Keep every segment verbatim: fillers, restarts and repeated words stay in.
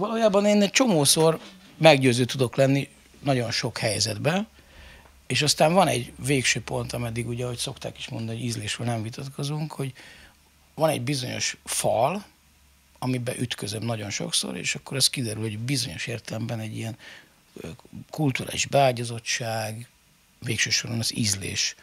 valójában én egy csomószor meggyőző tudok lenni nagyon sok helyzetben, és aztán van egy végső pont, ameddig ugye, ahogy szokták is mondani, hogy ízlésről nem vitatkozunk, hogy van egy bizonyos fal, amiben ütközöm nagyon sokszor, és akkor az kiderül, hogy bizonyos értelemben egy ilyen kulturális beágyazottság, végső soron az ízlés.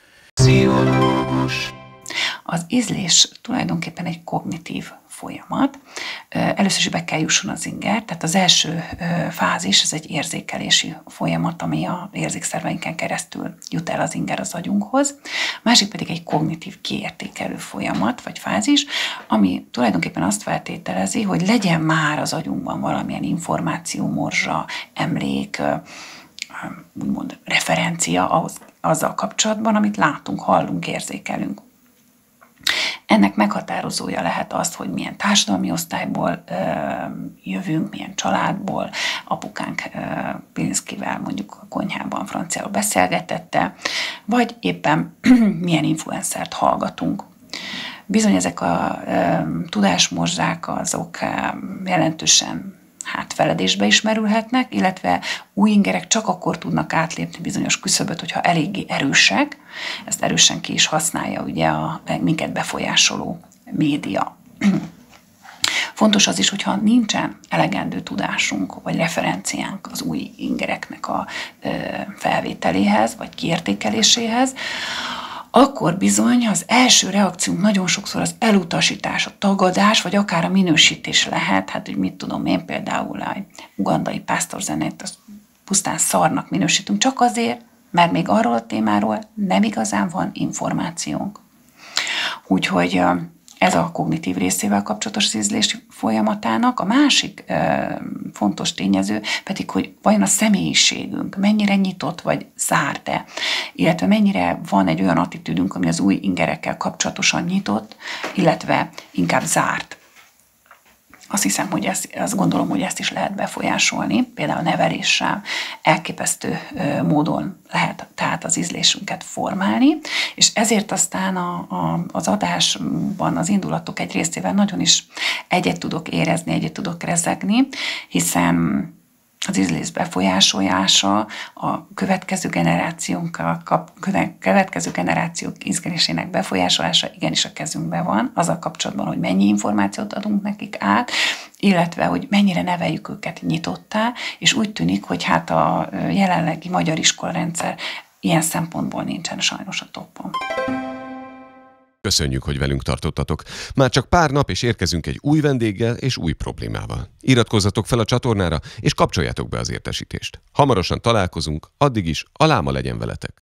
Az ízlés tulajdonképpen egy kognitív folyamat. Először is be kell jusson az inger, tehát az első fázis, ez egy érzékelési folyamat, ami a érzékszerveinken keresztül jut el az inger az agyunkhoz. A másik pedig egy kognitív kiértékelő folyamat, vagy fázis, ami tulajdonképpen azt feltételezi, hogy legyen már az agyunkban valamilyen információ, morzsa, emlék, úgymond referencia ahhoz, azzal kapcsolatban, amit látunk, hallunk, érzékelünk. Ennek meghatározója lehet az, hogy milyen társadalmi osztályból ö, jövünk, milyen családból, apukánk ö, Pilinszkivel mondjuk a konyhában franciául beszélgetette, vagy éppen milyen influencert hallgatunk. Bizony ezek a ö, tudásmorzsák azok ö, jelentősen hát feledésbe is merülhetnek, illetve új ingerek csak akkor tudnak átlépni bizonyos küszöböt, hogyha eléggé erősek. Ezt erősen ki is használja ugye a minket befolyásoló média. Fontos az is, hogyha nincsen elegendő tudásunk vagy referenciánk az új ingereknek a felvételéhez vagy kiértékeléséhez, akkor bizony az első reakciónk nagyon sokszor az elutasítás, a tagadás, vagy akár a minősítés lehet. Hát, hogy mit tudom én, például a ugandai pásztorzenét azt pusztán szarnak minősítünk, csak azért, mert még arról a témáról nem igazán van információnk. Úgyhogy ez a kognitív részével kapcsolatos az ízlés folyamatának. A másik ö, fontos tényező pedig, hogy vajon a személyiségünk mennyire nyitott vagy zárt-e, illetve mennyire van egy olyan attitűdünk, ami az új ingerekkel kapcsolatosan nyitott, illetve inkább zárt. Azt hiszem, hogy ezt, azt gondolom, hogy ezt is lehet befolyásolni, például neveléssel elképesztő módon lehet tehát az ízlésünket formálni, és ezért aztán a, a, az adásban az indulatok egy részével nagyon is egyet tudok érezni, egyet tudok rezegni, hiszen az ízlés befolyásolása a következő generációnkkal, következő generációk ízlésének befolyásolása igenis a kezünkben van, azzal kapcsolatban, hogy mennyi információt adunk nekik át, illetve, hogy mennyire neveljük őket nyitottá, és úgy tűnik, hogy hát a jelenlegi magyar iskolarendszer ilyen szempontból nincsen sajnos a toppon. Köszönjük, hogy velünk tartottatok. Már csak pár nap, és érkezünk egy új vendéggel és új problémával. Iratkozzatok fel a csatornára, és kapcsoljátok be az értesítést. Hamarosan találkozunk, addig is a láma legyen veletek.